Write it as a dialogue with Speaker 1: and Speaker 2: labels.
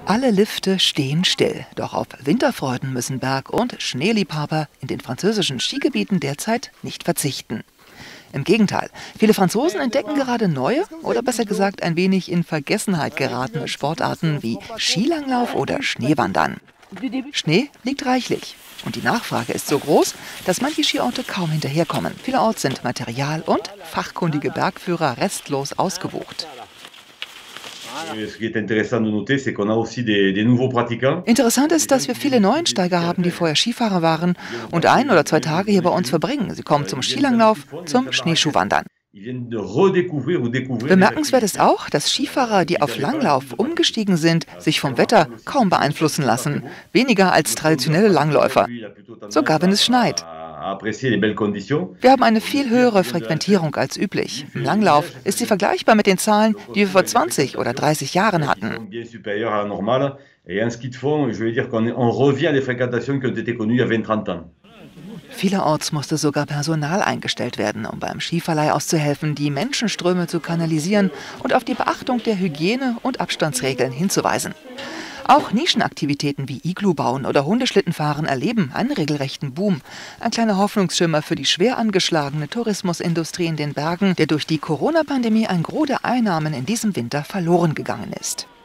Speaker 1: Alle Lifte stehen still, doch auf Winterfreuden müssen Berg- und Schneeliebhaber in den französischen Skigebieten derzeit nicht verzichten. Im Gegenteil, viele Franzosen entdecken gerade neue oder besser gesagt ein wenig in Vergessenheit geratene Sportarten wie Skilanglauf oder Schneewandern. Schnee liegt reichlich und die Nachfrage ist so groß, dass manche Skiorte kaum hinterherkommen. Vielerorts sind Material und fachkundige Bergführer restlos ausgebucht. Interessant ist, dass wir viele Neuensteiger haben, die vorher Skifahrer waren und 1 oder 2 Tage hier bei uns verbringen. Sie kommen zum Skilanglauf, zum Schneeschuhwandern. Bemerkenswert ist auch, dass Skifahrer, die auf Langlauf umgestiegen sind, sich vom Wetter kaum beeinflussen lassen. Weniger als traditionelle Langläufer. Sogar wenn es schneit. Wir haben eine viel höhere Frequentierung als üblich. Im Langlauf ist sie vergleichbar mit den Zahlen, die wir vor 20 oder 30 Jahren hatten. Vielerorts musste sogar Personal eingestellt werden, um beim Skiverleih auszuhelfen, die Menschenströme zu kanalisieren und auf die Beachtung der Hygiene- und Abstandsregeln hinzuweisen. Auch Nischenaktivitäten wie Iglu bauen oder Hundeschlittenfahren erleben einen regelrechten Boom. Ein kleiner Hoffnungsschimmer für die schwer angeschlagene Tourismusindustrie in den Bergen, der durch die Corona-Pandemie ein Gros der Einnahmen in diesem Winter verloren gegangen ist.